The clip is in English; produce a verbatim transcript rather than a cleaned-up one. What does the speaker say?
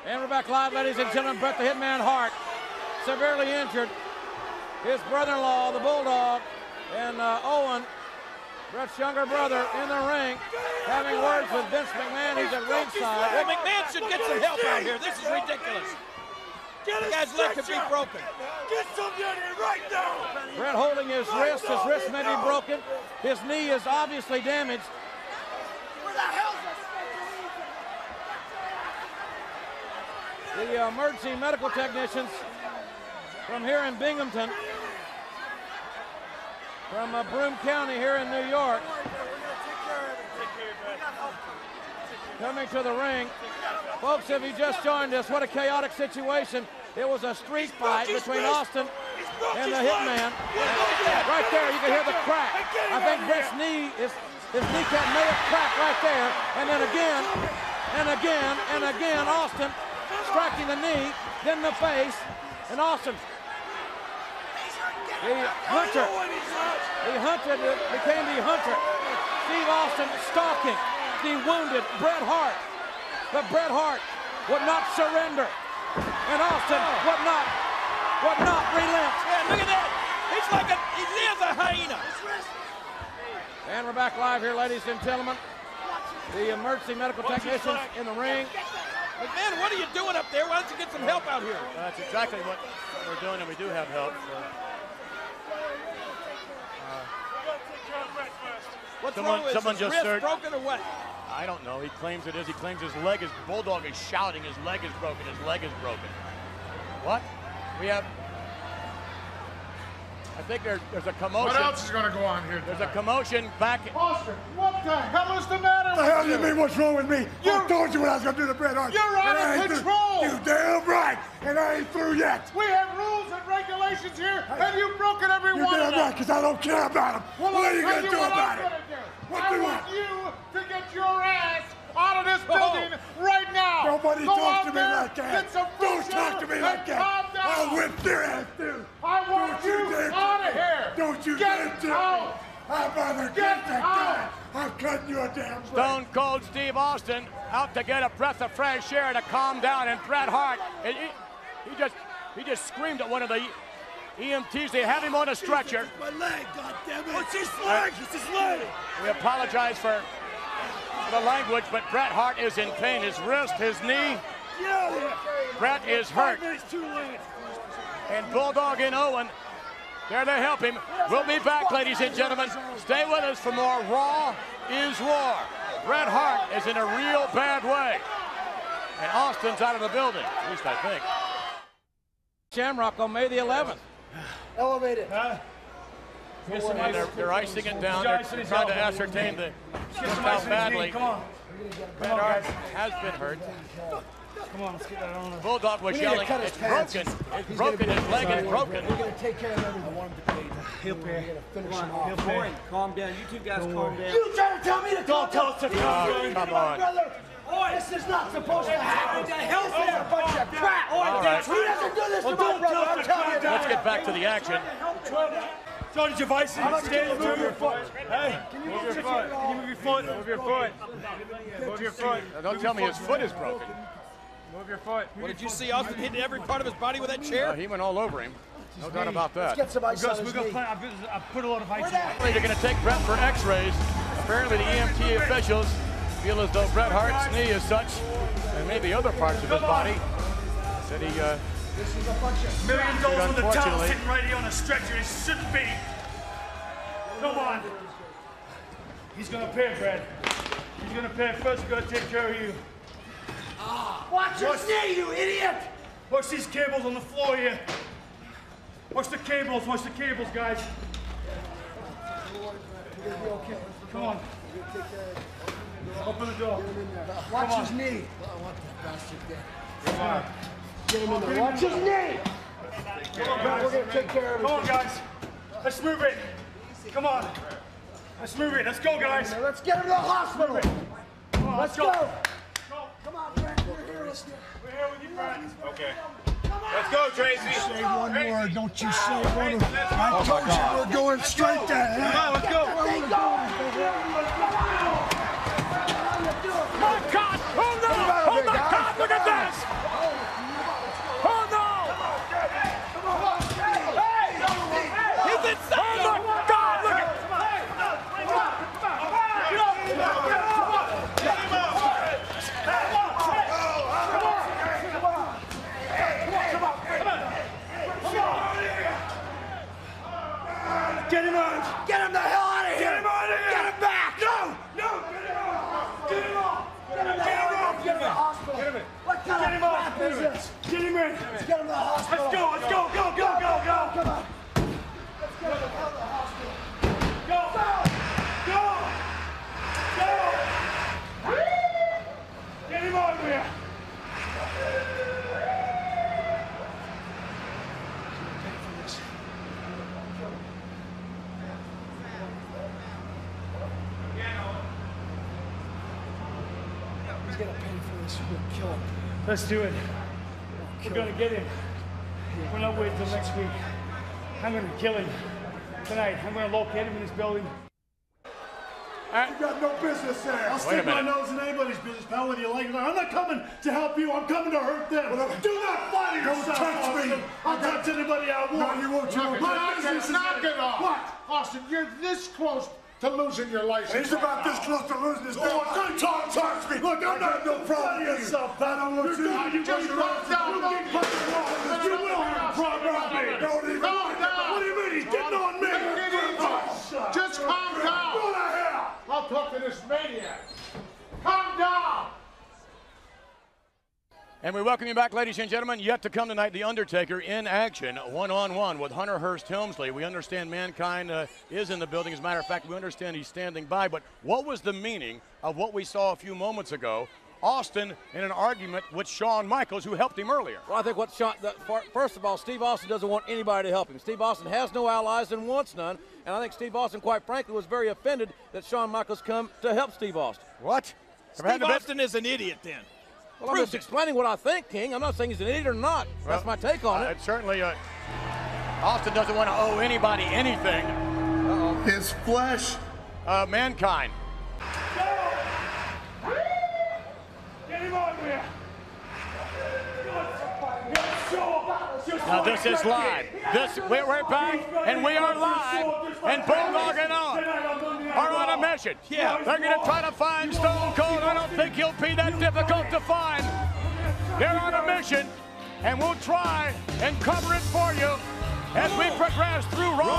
And we're back live, ladies and gentlemen. Bret the Hitman Hart, severely injured. His brother-in-law, the Bulldog, and uh, Owen, Bret's younger brother, in the ring, having words with Vince McMahon. He's at ringside. Well, McMahon should get some help out here. This is ridiculous. The guy's leg could be broken. Get somebody out here right now. Bret holding his wrist. His wrist may be broken. His knee is obviously damaged. Where the hell's this? The uh, emergency medical technicians from here in Binghamton, from uh, Broome County here in New York, coming to the ring. Folks, if you just joined us, what a chaotic situation. It was a street fight between Austin and the Hitman. Right there, you can hear the crack. I think Bret's knee, is, his kneecap may have cracked right there. And then again, and again, and again, Austin striking the knee, then the face, and Austin. The hunter, the hunter became the hunter. Steve Austin stalking the wounded Bret Hart. But Bret Hart would not surrender. And Austin would not, would not relent. Yeah, look at that. He's like a, he is a hyena. And we're back live here, ladies and gentlemen. The emergency medical technicians in the ring. McMahon, what are you doing up there? Why don't you get some help out here? Well, that's exactly what we're doing, and we do have help. So. What's someone, wrong with someone his just wrist searched. broken or what? I don't know. He claims it is. He claims his leg is. Bulldog is shouting. His leg is broken. His leg is broken. What? We have. I think there, there's a commotion. What else is going to go on here? There's a commotion back. Austin, what the hell is the matter What the with hell do you? you mean? What's wrong with me? You're- I told you what I was going to do to Bret Hart. You're out And I of ain't through. control. You damn right. And I ain't through yet. We have rules and regulations here, and you've broken every You're one of damn them. right, because I don't care about them. Well, what I'll are you tell going to do what about I'm it? gonna do. What I do want I- you to get your ass out of this building right now. Nobody Go talks out to me there, like that. Get some Don't fresh talk air to me and like that. calm down. I'll whip your ass, dude. I want Don't you you dare- out of here. Don't you Get dare tell out. me. I'd rather Get get that out. guy. I'm cutting you a damn break. Stone Cold Steve Austin out to get a breath of fresh air to calm down, and Bret Hart, and he, he just he just screamed at one of the E M Ts. They have him on a stretcher. My leg, goddammit. What's his leg? It's his leg. We apologize for the language, but Bret Hart is in pain. His wrist, his knee. Get out of here. Bret is hurt. Five minutes too late. And Bulldog and Owen, there to help him. We'll be back, ladies and gentlemen. Stay with us for more Raw is War. Bret Hart is in a real bad way. And Austin's out of the building, at least I think. Shamrock on May the eleventh. Elevated. And they're, they're icing it down. They're, they're trying to ascertain the, just how badly Bret Hart has been hurt. Come on, let's get that on. Bulldog was yelling, it's broken, it's broken, his leg is broken. We're going to take care of everything. I want him to bleed. He'll pay. Finish Come him on, off. he'll pay. Calm down. You two guys calm down. You trying to tell me to Don't tell us to calm Oh, down. come on. brother? This is not supposed to happen. What the hell's This is a bunch of crap. All right. He doesn't do this Well, to my don't brother. tell us I'm to telling calm you down. Let's get back to the action. Sergeant Gervais, much stand can you move do? your foot. Hey, Can you move your sit foot. here? Can you move your foot? Move your foot. Move your foot. Now, don't tell me his foot is broken. Move your foot. What did you see Austin hit every part of his body with that Uh, chair? he went all over him. No doubt about that. Get some ice on Gus, his we're gonna knee. play. I I put a lot of ice in it. They're going to take Bret for x-rays. Apparently the E M T officials feel as though Bret Hart's knee is such, and maybe other parts of his body, that he, uh, This is a bunch of Million dollars on the towel Unfortunately. sitting right here on a stretcher. It shouldn't be. Come on. He's gonna pay, Brad. He's gonna pay. First, we're gonna take care of you. Watch your knee, you idiot! Watch these cables on the floor here. Watch the cables. Watch the cables, guys. You're gonna be okay. Come on. We're gonna take care of it. Open the door. Watch his knee. I want that bastard dead. Get him in there. Watch his knee. Come on, Brad, we're gonna take care of Come on, it. guys. Let's move it. Come on. Let's move it. Let's go, guys. Let's get him to the hospital. Come on, Let's let's go. go. Go. Come on, Brad. We're here. Let's go. We're here with you, Brad. Okay. Let's go, Tracy. Say one word. Don't you say one word. I told you we're going straight to hell. Come on, let's go. They go. my God! Oh no! Oh my God! Look at this! hospital. Get him in. What kind Get of him out. crap Get is him in. this? Get him in. Let's get him to the hospital. Let's go. Let's go. Go, go, go, go. Come on. Let's get him to the hospital. Go. Go. Go. Get him out of here. He's gonna pay for this. We're gonna kill him. Let's do it. We're gonna get him. We're not waiting till next week. I'm gonna kill him tonight. I'm gonna locate him in this building. You got no business there. I'll stick my nose in anybody's business, pal, whether you like it or not. I'm not coming to help you. I'm coming to hurt them. Do not flatter yourself. Don't touch me. Austin. I'll touch anybody I want. No, you won't. You won't. My business is Knock it off. What? Austin, you're this close to losing your license. He's about this close to losing his Oh, don't talk, touch me. Look, I'm I not got no problem with you. yourself, pal. I don't want you. You just calm down. You keep pushing on. You will have a problem with me. Don't even. Calm down. What do you mean? He's getting on me. Take it easy. Just calm down. Go to hell. I'll talk to this maniac. Calm down. And we welcome you back, ladies and gentlemen. Yet to come tonight, The Undertaker in action, one-on-one with Hunter Hearst Helmsley. We understand Mankind uh, is in the building. As a matter of fact, we understand he's standing by. But what was the meaning of what we saw a few moments ago? Austin in an argument with Shawn Michaels, who helped him earlier. Well, I think what Shawn, the, first of all, Steve Austin doesn't want anybody to help him. Steve Austin has no allies and wants none. And I think Steve Austin, quite frankly, was very offended that Shawn Michaels come to help Steve Austin. What? Steve Austin is an idiot then. Well, I'm just explaining what I think, King. I'm not saying he's an idiot or not. Well, that's my take on uh, it. It's certainly, uh, Austin doesn't want to owe anybody anything. Uh-oh. His flesh. Uh, Mankind. Get him out of here. Now this is live. This we're, we're back, and we are live. And Bulldog and On are on a mission. Yeah. They're going to try to find Stone Cold. I don't think he'll be that difficult to find. They're on a mission, and we'll try and cover it for you as we progress through Raw.